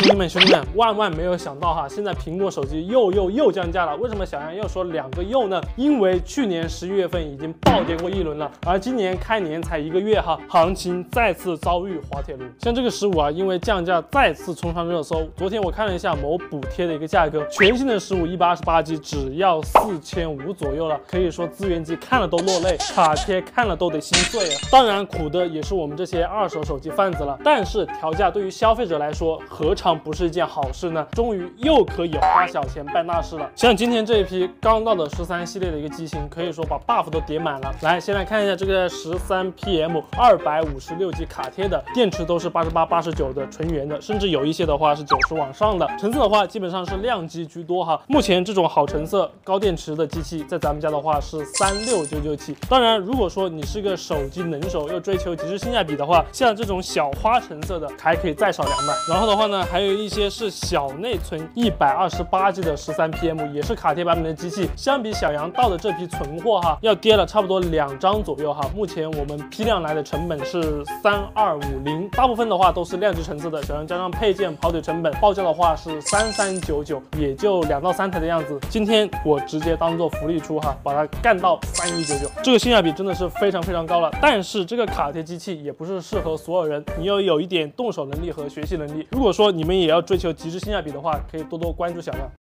兄弟们，万万没有想到哈，现在苹果手机又降价了。为什么小杨又说2个又呢？因为去年11月份已经暴跌过一轮了，而今年开年才1个月哈，行情再次遭遇滑铁卢。像这个15啊，因为降价再次冲上热搜。昨天我看了一下某补贴的一个价格，全新的15 128G 只要4500左右了，可以说资源机看了都落泪，卡贴看了都得心碎啊。当然苦的也是我们这些二手手机贩子了。但是调价对于消费者来说，何尝不是一件好事呢？终于又可以花小钱办大事了。像今天这一批刚到的13系列的一个机型，可以说把 buff 都叠满了。来，先来看一下这个13PM 256G 卡贴的，电池都是88、89的纯原的，甚至有一些的话是90往上的。成色的话，基本上是亮机居多哈。目前这种好成色、高电池的机器，在咱们家的话是36997。当然，如果说你是个手机能手，又追求极致性价比的话，像这种小花橙色的还可以再少200。然后的话呢，还有一些是小内存128G 的13PM，也是卡贴版本的机器。相比小杨到的这批存货哈，要跌了差不多2张左右哈。目前我们批量来的成本是3250，大部分的话都是亮机成色的。小杨加上配件跑腿成本，报价的话是3399，也就2到3台的样子。今天我直接当做福利出哈，把它干到3199，这个性价比真的是非常高了。但是这个卡贴机器也不是适合所有人，你要有一点动手能力和学习能力。如果说你们也要追求极致性价比的话，可以多多关注小杨。